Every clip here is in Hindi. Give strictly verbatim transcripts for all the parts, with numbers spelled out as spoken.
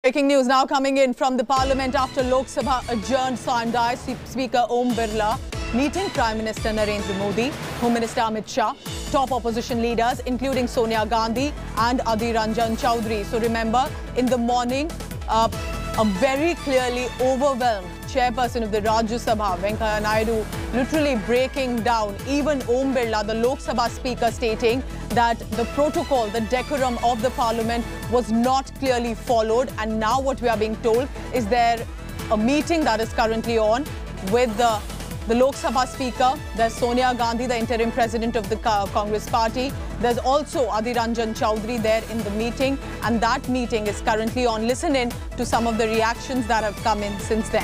Breaking news now coming in from the Parliament after Lok Sabha adjourned Sunday. Speaker Om Birla meeting Prime Minister Narendra Modi, Home Minister Amit Shah, top opposition leaders including Sonia Gandhi and Adhir Ranjan Chaudhary. So remember, in the morning, uh, a very clearly overwhelmed chairperson of the Rajya Sabha, Venkaiah Naidu, literally breaking down even Om Birla, the Lok Sabha speaker, stating that the protocol, the decorum of the parliament was not clearly followed. And now what we are being told is there a meeting that is currently on with the, the Lok Sabha speaker. There's Sonia Gandhi, the interim president of the Congress party. There's also Adhir Ranjan Chaudhary there in the meeting, and that meeting is currently on. Listen in to some of the reactions that have come in since then.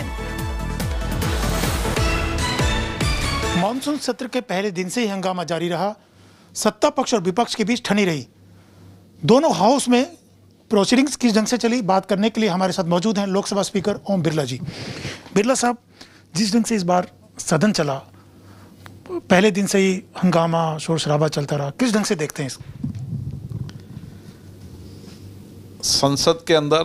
Monsoon सत्र के पहले दिन से ही हंगामा जारी रहा। सत्ता पक्ष और विपक्ष के बीच ठनी रही। दोनों हाउस में प्रोसीडिंग्स किस ढंग से चली, बात करने के लिए हमारे साथ मौजूद हैं लोकसभा स्पीकर ओम बिरला जी। बिरला साहब, जिस ढंग से इस बार सदन चला, पहले दिन से ही हंगामा शोर शराबा चलता रहा, किस ढंग से देखते हैं इसको? संसद के अंदर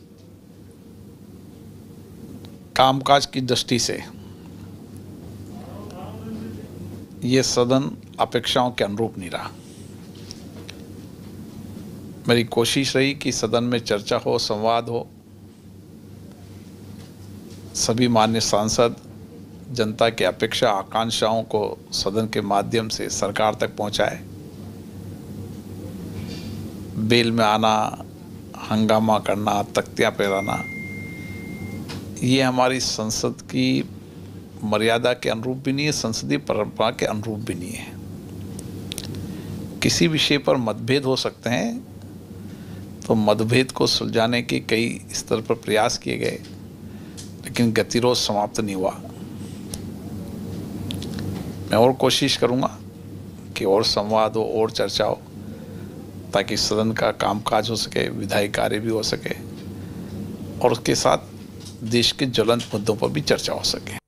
कामकाज की दृष्टि से ये सदन अपेक्षाओं के अनुरूप नहीं रहा। मेरी कोशिश रही कि सदन में चर्चा हो, संवाद हो, सभी माननीय सांसद जनता की अपेक्षा आकांक्षाओं को सदन के माध्यम से सरकार तक पहुंचाए। बेल में आना, हंगामा करना, तख्तियां फहराना, ये हमारी संसद की मर्यादा के अनुरूप भी नहीं है, संसदीय परंपरा के अनुरूप भी नहीं है। किसी विषय पर मतभेद हो सकते हैं, तो मतभेद को सुलझाने के कई स्तर पर प्रयास किए गए, लेकिन गतिरोध समाप्त नहीं हुआ। मैं और कोशिश करूंगा कि और संवाद हो, और चर्चा हो, ताकि सदन का कामकाज हो सके, विधायी कार्य भी हो सके, और उसके साथ देश के ज्वलंत मुद्दों पर भी चर्चा हो सके।